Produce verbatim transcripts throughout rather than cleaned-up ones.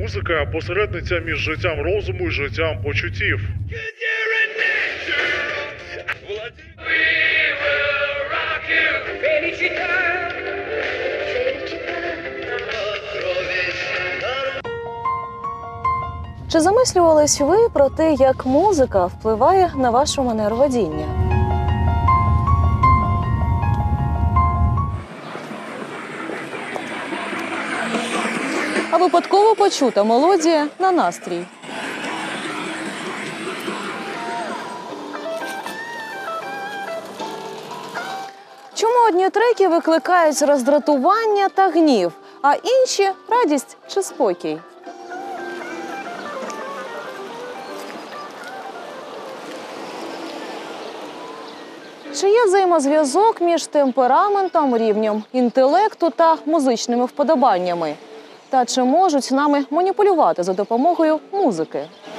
Музика – посередниця між життям розуму і життям почуттів. Чи замислювались ви про те, як музика впливає на ваше манеру водіння? А випадково почута мелодія на настрій. Чому одні треки викликають роздратування та гнів, а інші – радість чи спокій? Чи є взаємозв'язок між темпераментом, рівнем інтелекту та музичними вподобаннями? Та чи можуть нами маніпулювати за допомогою музики?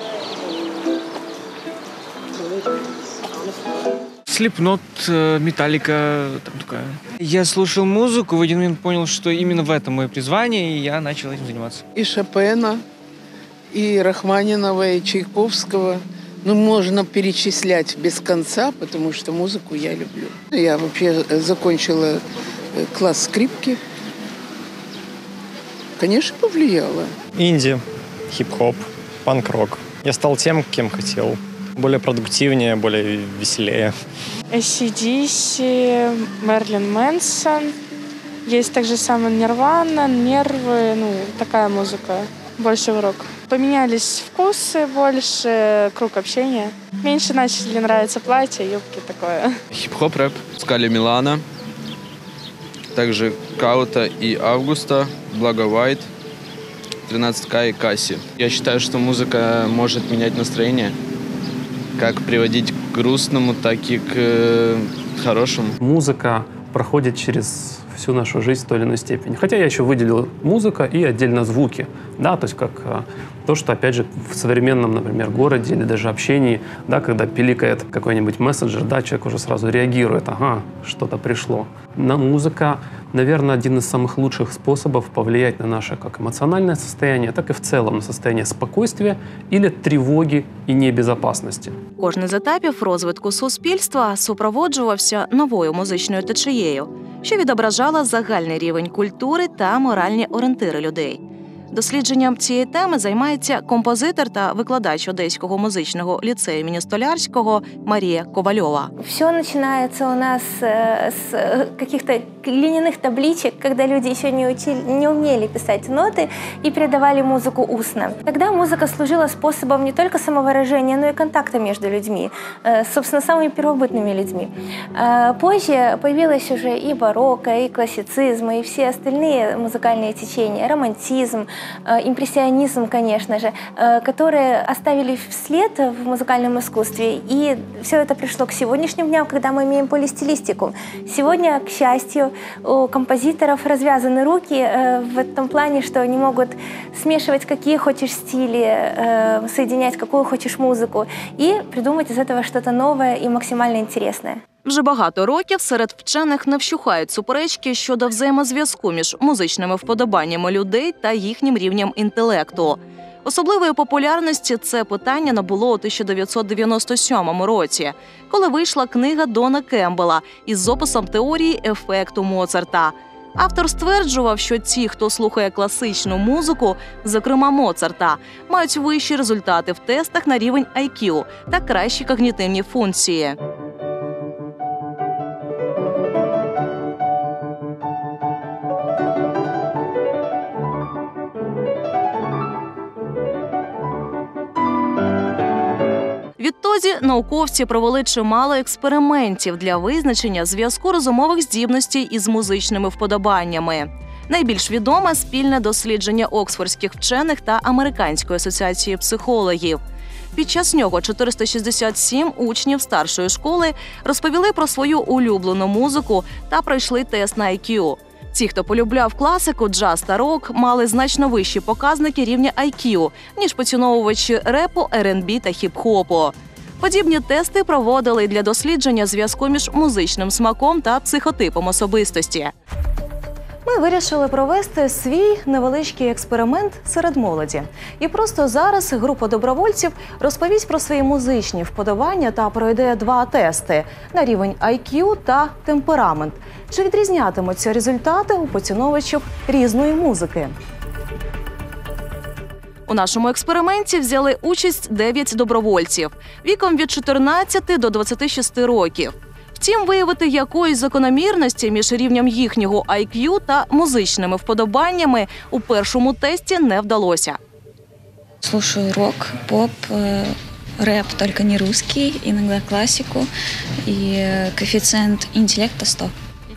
Слепнот, Металлика, там такая. Я слушал музыку, в один момент понял, что именно в этом мое призвание, и я начал этим заниматься. И Шопена, и Рахманинова, и Чайковского. Ну, можно перечислять без конца, потому что музыку я люблю. Я вообще закончила класс скрипки. Конечно, повлияло. Инди, хип-хоп, панк-рок. Я стал тем, кем хотел. Более продуктивнее, более веселее. эй си ди си, Мерлин Мэнсон. Есть также самая Нирвана, Нервы, ну, такая музыка. Больше в рок. Поменялись вкусы больше, круг общения. Меньше начали нравиться платья, юбки, такое. Хип-хоп, рэп. Скали Милана. Также Каута и Августа, Благо Вайт, тринадцать ка и Касси. Я считаю, что музыка может менять настроение. Как приводить к грустному, так и к э, хорошему. Музыка проходит через всю нашу жизнь в той или иной степени. Хотя я еще выделил музыка и отдельно звуки. Да, то есть как то, что, опять же, в современном, например, городе или даже общении, да, когда пиликает какой-нибудь мессенджер, да, человек уже сразу реагирует, ага, что-то пришло. На музыка, наверное, один из самых лучших способов повлиять на наше как эмоциональное состояние, так и в целом на состояние спокойствия или тревоги і небезопасності. Кожен з етапів розвитку суспільства супроводжувався новою музичною течією, що відображала загальний рівень культури та моральні орієнтири людей. Дослідженням цієї теми займається композитор та викладач Одеського музичного ліцею імені Столярського Марія Ковальова. Все начинается у нас с каких-то глиняных табличек, когда люди еще не, учили, не умели писать ноты и передавали музыку устно. Тогда музыка служила способом не только самовыражения, но и контакта между людьми, собственно, самыми первобытными людьми. Позже появилось уже и барокко, и классицизм, и все остальные музыкальные течения, романтизм, импрессионизм, конечно же, которые оставили след в музыкальном искусстве. И все это пришло к сегодняшним дням, когда мы имеем полистилистику. Сегодня, к счастью, у композиторов развязаны руки в этом плане, что они могут смешивать какие хочешь стили, соединять какую хочешь музыку и придумать из этого что-то новое и максимально интересное. Вже багато років серед вчених не вщухають суперечки щодо взаємозв'язку між музичними вподобаннями людей та їхнім рівнем інтелекту. Особливої популярності це питання набуло у тисяча дев'ятсот дев'яносто сьомому році, коли вийшла книга Дона Кембела із описом теорії ефекту Моцарта. Автор стверджував, що ті, хто слухає класичну музику, зокрема Моцарта, мають вищі результати в тестах на рівень ай к'ю та кращі когнітивні функції. Відтоді науковці провели чимало експериментів для визначення зв'язку розумових здібностей із музичними вподобаннями. Найбільш відоме – спільне дослідження оксфордських вчених та Американської асоціації психологів. Під час нього чотириста шістдесят сім учнів старшої школи розповіли про свою улюблену музику та пройшли тест на ай к'ю. Ті, хто полюбляв класику, джаз та рок, мали значно вищі показники рівня ай к'ю, ніж поціновувачі репу, ер енд бі та хіп-хопу. Подібні тести проводили для дослідження зв'язку між музичним смаком та психотипом особистості. Ми вирішили провести свій невеличкий експеримент серед молоді. І просто зараз група добровольців розповість про свої музичні вподобання та пройде два тести на рівень ай к'ю та темперамент. Чи відрізнятимуться результати у поціновувачів різної музики? У нашому експерименті взяли участь дев'ять добровольців віком від чотирнадцяти до двадцяти шести років. Втім, виявити якоїсь закономірності між рівнем їхнього ай к'ю та музичними вподобаннями у першому тесті не вдалося. Слушаю рок, поп, рэп, только не русский, иногда классику, и коэффициент интеллекта сто.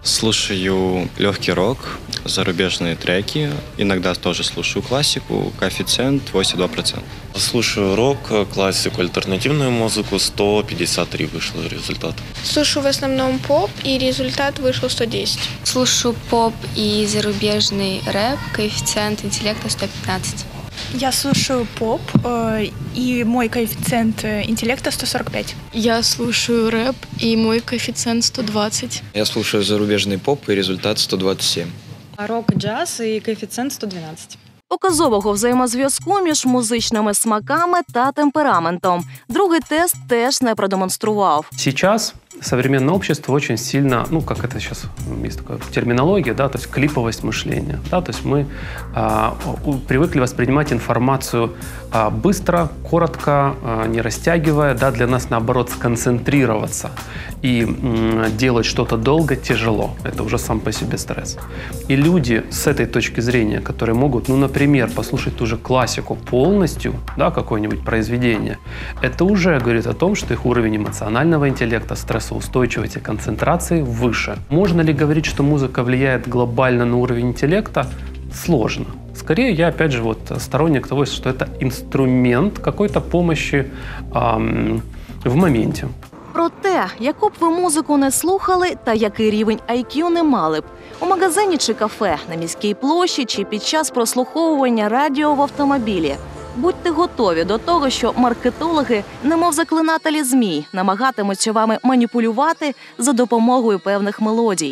Слушаю легкий рок, зарубежные треки, иногда тоже слушаю классику, коэффициент восемьдесят два процента. Слушаю рок, классику, альтернативную музыку, сто пятьдесят три вышло результат. Слушаю в основном поп, и результат вышел сто десять. Слушаю поп и зарубежный рэп, коэффициент интеллекта сто пятнадцать. Я слушаю поп, э, и мой коэффициент интеллекта сто сорок пять. Я слушаю рэп, и мой коэффициент сто двадцать. Я слушаю зарубежный поп, и результат сто двадцать семь. Рок, джаз, и коэффициент сто двенадцать. Показового взаємозв'язку між музичними смаками та темпераментом другий тест теж не продемонстрував. Сейчас современное общество очень сильно, ну, как это сейчас есть такая терминология, да, то есть клиповость мышления, да, то есть мы а, у, привыкли воспринимать информацию а, быстро, коротко, а, не растягивая, да, для нас, наоборот, сконцентрироваться и м, делать что-то долго тяжело, это уже сам по себе стресс. И люди с этой точки зрения, которые могут, ну, например, послушать ту же классику полностью, да, какое-нибудь произведение, это уже говорит о том, что их уровень эмоционального интеллекта, стресса, устойчивости, концентрации выше. Можно ли говорить, что музыка влияет глобально на уровень интеллекта? Сложно. Скорее, я, опять же, вот сторонник того, что это инструмент какой-то помощи эм, в моменте. Про те, яку б ви музику не слухали та який рівень ай к'ю не мали б, у магазині чи кафе, на міській площі чи під час прослуховування радіо в автомобілі. Будьте готові до того, що маркетологи, немов заклинателі змій, намагатимуться вами маніпулювати за допомогою певних мелодій.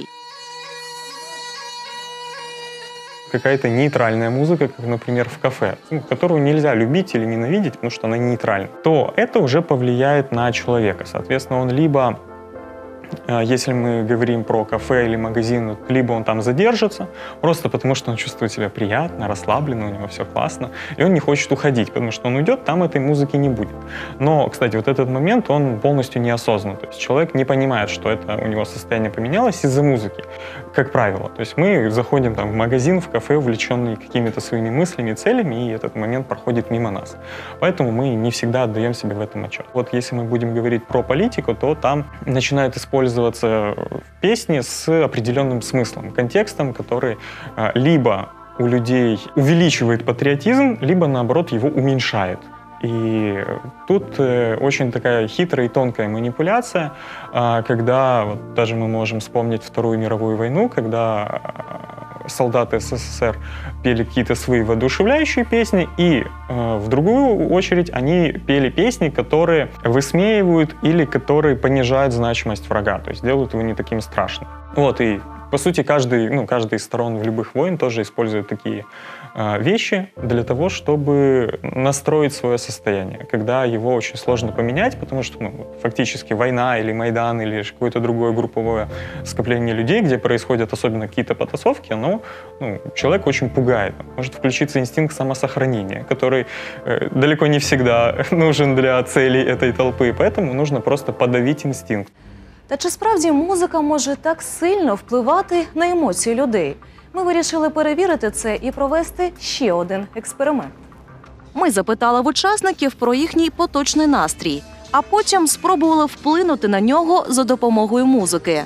Какая-то нейтральная музыка, как, например, в кафе, которую нельзя любить или ненавидеть, потому что она нейтральна, то это уже повлияет на человека. Соответственно, он либо, если мы говорим про кафе или магазин, либо он там задержится, просто потому что он чувствует себя приятно, расслабленно, у него все классно, и он не хочет уходить, потому что он уйдет, там этой музыки не будет. Но, кстати, вот этот момент, он полностью неосознанный. То есть человек не понимает, что это у него состояние поменялось из-за музыки, как правило. То есть мы заходим там в магазин, в кафе, увлеченные какими-то своими мыслями, целями, и этот момент проходит мимо нас. Поэтому мы не всегда отдаем себе в этом отчет. Вот если мы будем говорить про политику, то там начинают использоваться песни с определенным смыслом, контекстом, который а, либо у людей увеличивает патриотизм, либо, наоборот, его уменьшает. И тут э, очень такая хитрая и тонкая манипуляция, э, когда вот, даже мы можем вспомнить Вторую мировую войну, когда э, солдаты СССР пели какие-то свои воодушевляющие песни, и э, в другую очередь они пели песни, которые высмеивают или которые понижают значимость врага, то есть делают его не таким страшным. Вот, и по сути, каждый, ну, каждая из сторон в любых войн тоже использует такие э, вещи для того, чтобы настроить свое состояние, когда его очень сложно поменять, потому что ну, фактически война или Майдан или какое-то другое групповое скопление людей, где происходят особенно какие-то потасовки, оно ну, человек очень пугает. Может включиться инстинкт самосохранения, который э, далеко не всегда нужен для целей этой толпы, поэтому нужно просто подавить инстинкт. Та чи справді музика може так сильно впливати на емоції людей? Ми вирішили перевірити це і провести ще один експеримент. Ми запитали в учасників про їхній поточний настрій, а потім спробували вплинути на нього за допомогою музики.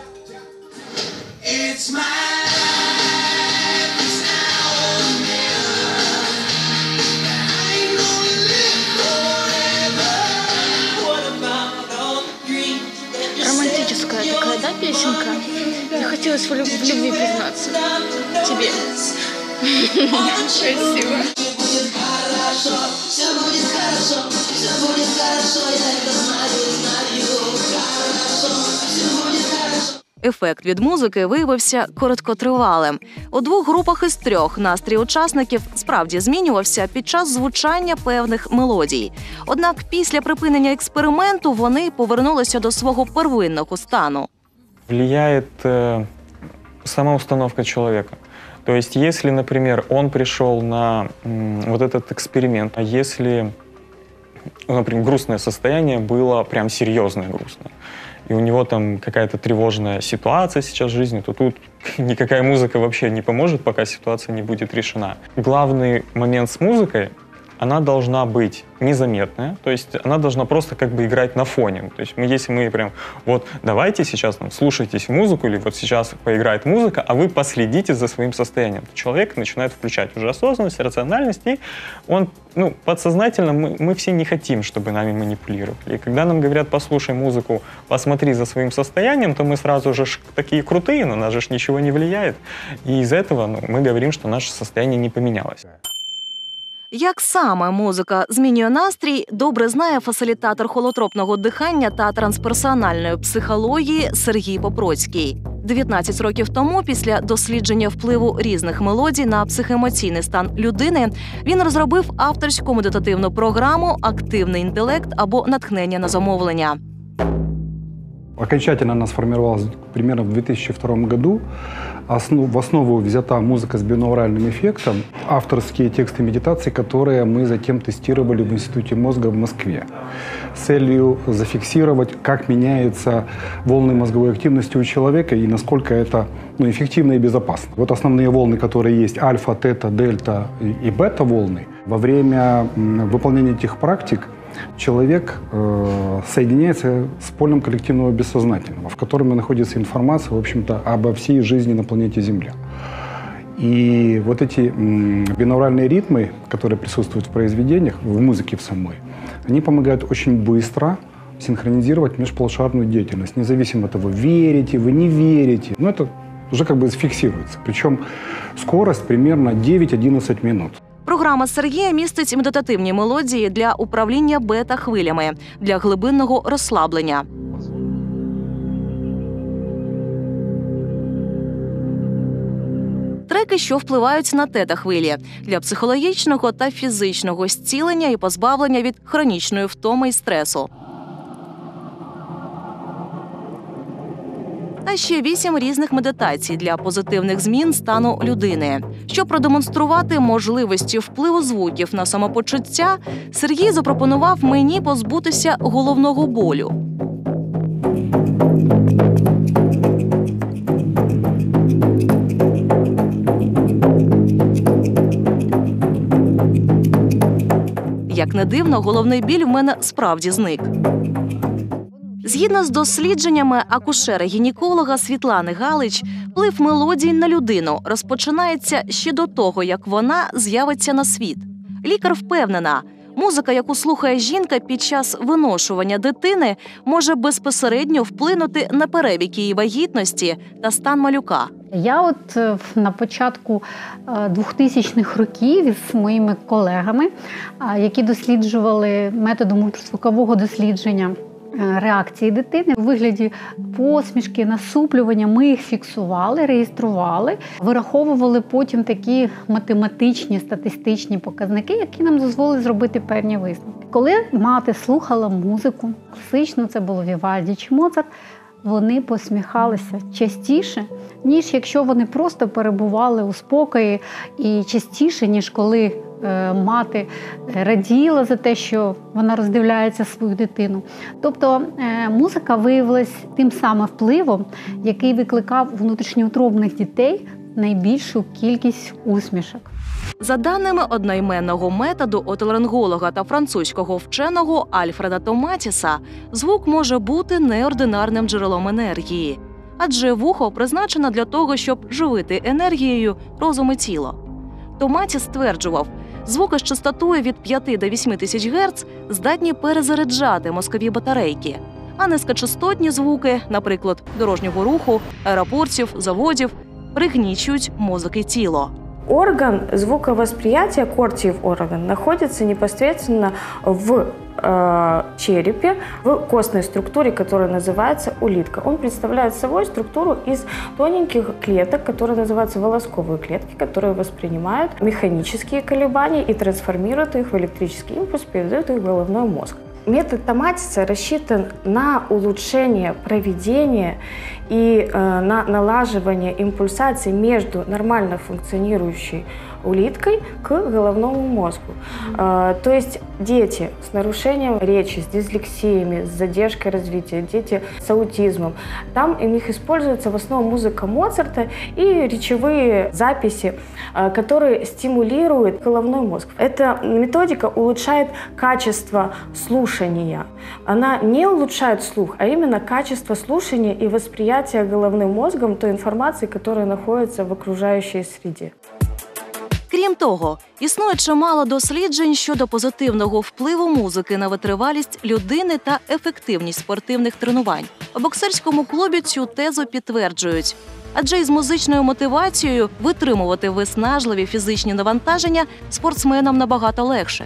Такая, да, песенка? Мне хотелось в, люб- в любви признаться тебе. Спасибо. Ефект від музики виявився короткотривалим. У двох групах із трьох настрій учасників справді змінювався під час звучання певних мелодій. Однак після припинення експерименту вони повернулися до свого первинного стану. Влияет э, сама установка человека. То есть, если, например, он пришел на м, вот этот эксперимент, а если, например, грустное состояние было прям серьезное грустное, и у него там какая-то тревожная ситуация сейчас в жизни, то тут никакая музыка вообще не поможет, пока ситуация не будет решена. Главный момент с музыкой — она должна быть незаметная, то есть она должна просто как бы играть на фоне. То есть мы, если мы прям, вот давайте сейчас там, слушайтесь музыку, или вот сейчас поиграет музыка, а вы последите за своим состоянием, то человек начинает включать уже осознанность, рациональность, и он, ну, подсознательно мы, мы все не хотим, чтобы нами манипулировали. И когда нам говорят, послушай музыку, посмотри за своим состоянием, то мы сразу же такие крутые, на нас же ничего не влияет. И из этого, ну, мы говорим, что наше состояние не поменялось. Як саме музика змінює настрій, добре знає фасилітатор холотропного дихання та трансперсональної психології Сергій Попроцький. дев'ятнадцять років тому, після дослідження впливу різних мелодій на психоемоційний стан людини, він розробив авторську медитативну програму «Активний інтелект» або «Натхнення на замовлення». Окончательно она сформировалась примерно в две тысячи втором году. Основ, в основу взята музыка с бинауральным эффектом, авторские тексты медитации, которые мы затем тестировали в Институте мозга в Москве с целью зафиксировать, как меняются волны мозговой активности у человека и насколько это, ну, эффективно и безопасно. Вот основные волны, которые есть, альфа, тета, дельта и бета волны. Во время выполнения этих практик человек э, соединяется с полем коллективного бессознательного, в котором находится информация, в общем-то, обо всей жизни на планете Земля. И вот эти м, бинауральные ритмы, которые присутствуют в произведениях, в музыке в самой, они помогают очень быстро синхронизировать межполушарную деятельность, независимо от того, верите вы, не верите. Но это уже как бы фиксируется. Причем скорость примерно девять-одиннадцать минут. Програма Сергія містить медитативні мелодії для управління бета-хвилями, для глибинного розслаблення. Треки, що впливають на тета-хвилі, для психологічного та фізичного зцілення і позбавлення від хронічної втоми і стресу. Та ще вісім різних медитацій для позитивних змін стану людини. Щоб продемонструвати можливості впливу звуків на самопочуття, Сергій запропонував мені позбутися головного болю. Як не дивно, головний біль в мене справді зник. Згідно з дослідженнями акушера-гінеколога Світлани Галич, вплив мелодій на людину розпочинається ще до того, як вона з'явиться на світ. Лікар впевнена, музика, яку слухає жінка під час виношування дитини, може безпосередньо вплинути на перебіг її вагітності та стан малюка. Я от на початку двохтисячних років із моїми колегами, які досліджували методом ультразвукового дослідження реакції дитини у вигляді посмішки, насуплювання, ми їх фіксували, реєстрували, вираховували потім такі математичні, статистичні показники, які нам дозволили зробити певні висновки. Коли мати слухала музику, класично це було Вівальді чи Моцарт, вони посміхалися частіше, ніж якщо вони просто перебували у спокої, і частіше, ніж коли е, мати раділа за те, що вона роздивляється свою дитину. Тобто е, музика виявилась тим самим впливом, який викликав у внутрішньоутробних дітей найбільшу кількість усмішок. За даними одноіменного методу отоларинголога та французького вченого Альфреда Томатіса, звук може бути неординарним джерелом енергії. Адже вухо призначено для того, щоб живити енергією розум і тіло. Томатіс стверджував, звуки з частотою від п'яти до восьми тисяч герц здатні перезаряджати мозкові батарейки, а низькочастотні звуки, наприклад, дорожнього руху, аеропортів, заводів, пригнічують мозок і тіло. Орган звуковосприятия, кортиев орган, находится непосредственно в э, черепе, в костной структуре, которая называется улитка. Он представляет собой структуру из тоненьких клеток, которые называются волосковые клетки, которые воспринимают механические колебания и трансформируют их в электрический импульс, передают их в головной мозг. Метод томатиса рассчитан на улучшение проведения и э, на налаживание импульсации между нормально функционирующей улиткой к головному мозгу. Э, то есть дети с нарушением речи, с дислексиями, с задержкой развития, дети с аутизмом, там у них используется в основном музыка Моцарта и речевые записи, э, которые стимулируют головной мозг. Эта методика улучшает качество слушания. Она не улучшает слух, а именно качество слушания и восприятия головним мозгом той інформації, яка знаходиться в окружаючій середі. Крім того, існує чимало досліджень щодо позитивного впливу музики на витривалість людини та ефективність спортивних тренувань. У боксерському клубі цю тезу підтверджують. Адже із музичною мотивацією витримувати виснажливі фізичні навантаження спортсменам набагато легше.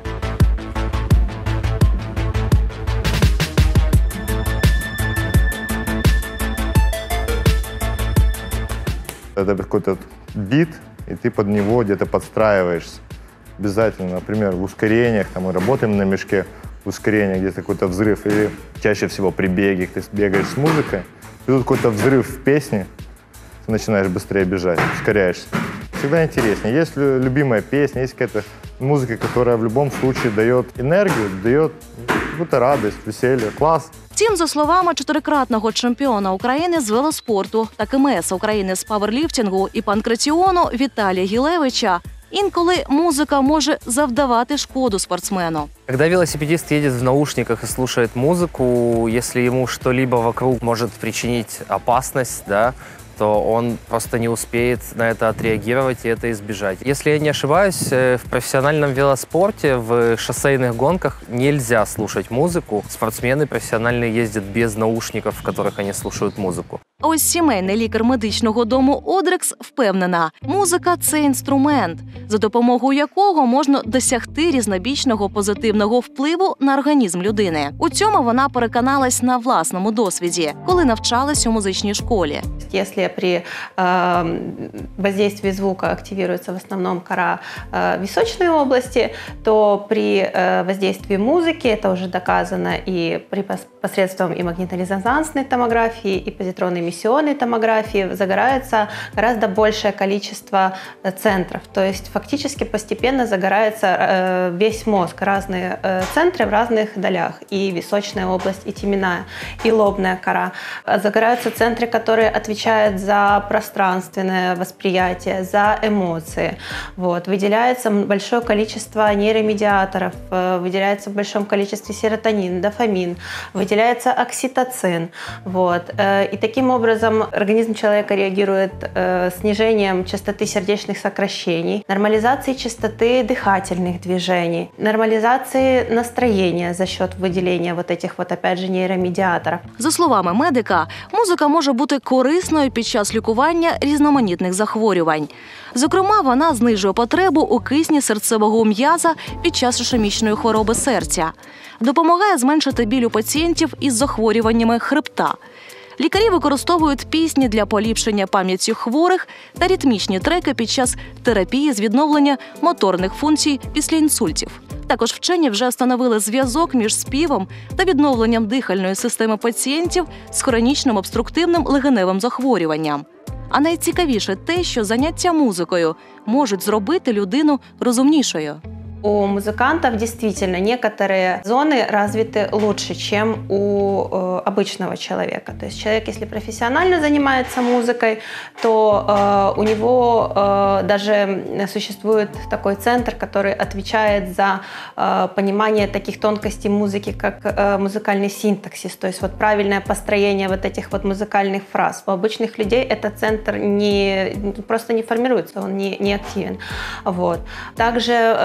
Это какой-то бит, и ты под него где-то подстраиваешься. Обязательно, например, в ускорениях, там мы работаем на мешке, в ускорениях где-то какой-то взрыв, или чаще всего при беге, ты бегаешь с музыкой, и тут какой-то взрыв в песне, ты начинаешь быстрее бежать, ускоряешься. Всегда интереснее. Есть любимая песня, есть какая-то музыка, которая в любом случае дает энергию, дает какую-то радость, веселье, класс. Втім, за словами чотирикратного чемпіона України з велоспорту та КМС України з паверліфтингу і панкратіону Віталія Гілевича, інколи музика може завдавати шкоду спортсмену. Когда велосипедист едет в наушниках и слушает музыку, если ему что-либо вокруг может причинить опасность, да, то он просто не успеет на это отреагировать и это избежать. Если я не ошибаюсь, в профессиональном велоспорте, в шоссейных гонках нельзя слушать музыку. Спортсмены профессиональные ездят без наушников, в которых они слушают музыку. А ось сімейний лікар медичного дому «Одрекс» впевнена, музика – це інструмент, за допомогою якого можна досягти різнобічного позитивного впливу на організм людини. У цьому вона переконалась на власному досвіді, коли навчалась у музичній школі. Если при э, воздействии звука активируется в основном кора э, височной области, то при э, воздействии музыки, это уже доказано и при посредством и магнитно-резонансной томографии, и позитронной эмиссионной томографии, загорается гораздо большее количество центров. То есть фактически постепенно загорается э, весь мозг, разные э, центры в разных долях, и височная область, и теменная, и лобная кора. Загораются центры, которые отвечают за пространственное восприятие, за эмоции. Вот. Выделяется большое количество нейромедиаторов, выделяется в большом количестве серотонин, дофамин, выделяется окситоцин. Вот. И таким образом организм человека реагирует снижением частоты сердечных сокращений, нормализацией частоты дыхательных движений, нормализацией настроения за счет выделения вот этих вот опять же нейромедиаторов. За словами медика, музика може бути корисною під час лікування різноманітних захворювань. Зокрема, вона знижує потребу у кисні серцевого м'яза під час ішемічної хвороби серця, допомагає зменшити біль у пацієнтів із захворюваннями хребта. Лікарі використовують пісні для поліпшення пам'яті хворих та ритмічні треки під час терапії з відновлення моторних функцій після інсультів. Також вчені вже встановили зв'язок між співом та відновленням дихальної системи пацієнтів з хронічним обструктивним легеневим захворюванням. А найцікавіше те, що заняття музикою можуть зробити людину розумнішою. У музыкантов действительно некоторые зоны развиты лучше, чем у э, обычного человека. То есть человек, если профессионально занимается музыкой, то э, у него э, даже существует такой центр, который отвечает за э, понимание таких тонкостей музыки, как э, музыкальный синтаксис, то есть вот правильное построение вот этих вот музыкальных фраз. У обычных людей этот центр не, просто не формируется, он не, не активен. Вот. Также э,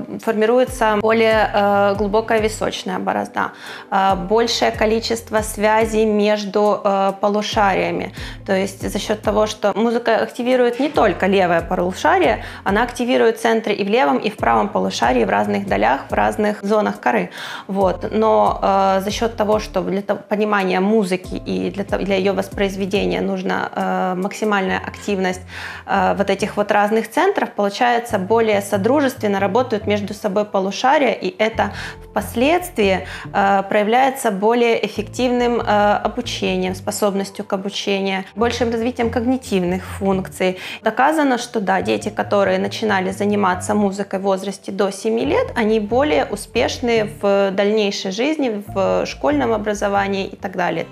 формируется более э, глубокая височная борозда, э, большее количество связей между э, полушариями. То есть за счет того, что музыка активирует не только левое полушарие, она активирует центры и в левом, и в правом полушарии в разных долях, в разных зонах коры. Вот. Но э, за счет того, что для понимания музыки и для, для ее воспроизведения нужна э, максимальная активность э, вот этих вот разных центров, получается, более содружественно работают между собой полушария, и это впоследствии э, проявляется более эффективным э, обучением, способностью к обучению, большим развитием когнитивных функций. Доказано, что да, дети, которые начинали заниматься музыкой в возрасте до семи лет, они более успешны в дальнейшей жизни, в школьном образовании и так далее.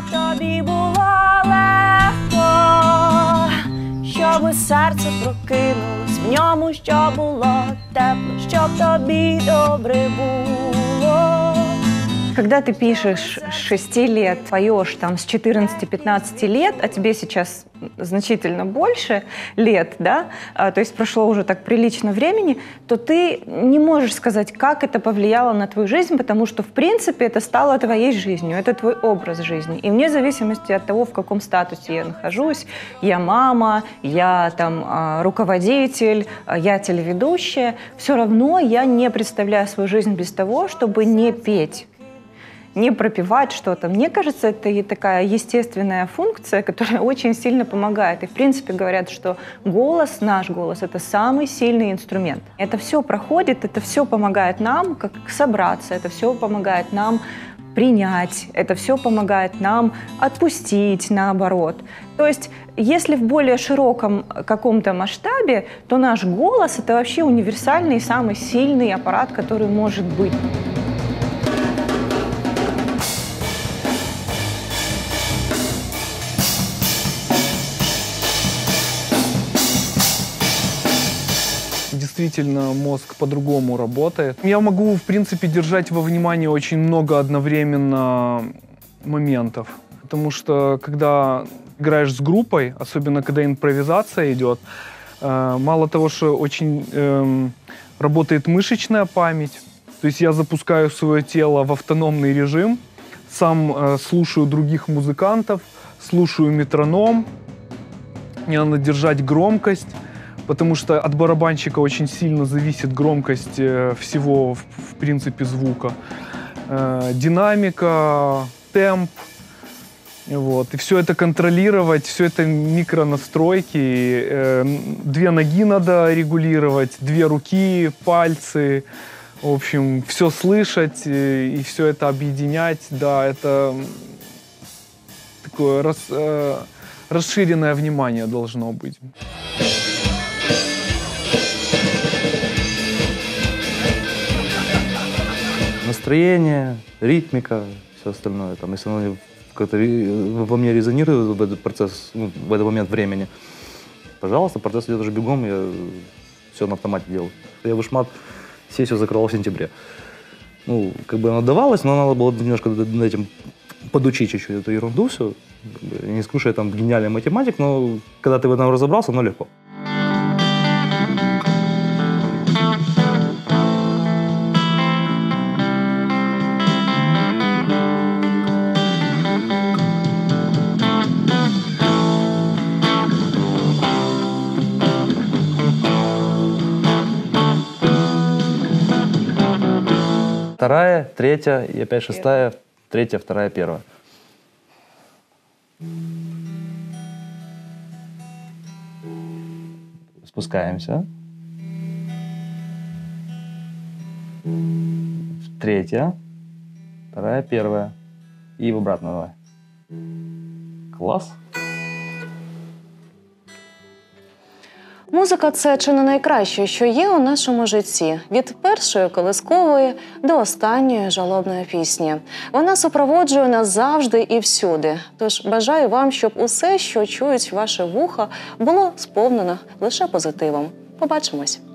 Щоб серце прокинулось в ньому, щоб було тепло, щоб тобі добре було. Когда ты пишешь с шести лет, поешь там с четырнадцати-пятнадцати лет, а тебе сейчас значительно больше лет, да, а, то есть прошло уже так прилично времени, то ты не можешь сказать, как это повлияло на твою жизнь, потому что, в принципе, это стало твоей жизнью, это твой образ жизни. И вне зависимости от того, в каком статусе я нахожусь, я мама, я там руководитель, я телеведущая, все равно я не представляю свою жизнь без того, чтобы не петь, не пропевать что-то. Мне кажется, это и такая естественная функция, которая очень сильно помогает. И, в принципе, говорят, что голос, наш голос, это самый сильный инструмент. Это все проходит, это все помогает нам как собраться, это все помогает нам принять, это все помогает нам отпустить, наоборот. То есть, если в более широком каком-то масштабе, то наш голос — это вообще универсальный, самый сильный аппарат, который может быть. Действительно, мозг по-другому работает. Я могу, в принципе, держать во внимании очень много одновременно моментов. Потому что, когда играешь с группой, особенно когда импровизация идет, мало того, что очень э, работает мышечная память, то есть я запускаю свое тело в автономный режим, сам э, слушаю других музыкантов, слушаю метроном, мне надо держать громкость, потому что от барабанщика очень сильно зависит громкость всего, в, в принципе, звука. Э, динамика, темп. Вот. И все это контролировать, все это микронастройки. Э, две ноги надо регулировать, две руки, пальцы. В общем, все слышать и, и все это объединять. Да, это такое рас, э, расширенное внимание должно быть. Настроение, ритмика, все остальное. Там, если оно как-то во мне резонирует в этот процесс, ну, в этот момент времени, пожалуйста, процесс идет уже бегом, я все на автомате делаю. Я вышмат сессию закрывал в сентябре. Ну, как бы она давалась, но надо было немножко над этим подучить чуть-чуть эту ерунду все. Не скажу, что я там гениальный математик, но когда ты в этом разобрался, оно легко. Вторая, третья и опять шестая, третья, вторая, первая. Спускаемся. Третья, вторая, первая. И в обратно давай. Класс. Музика – це чи не найкраще, що є у нашому житті. Від першої колискової до останньої жалобної пісні. Вона супроводжує нас завжди і всюди. Тож бажаю вам, щоб усе, що чують ваші вуха, було сповнено лише позитивом. Побачимось!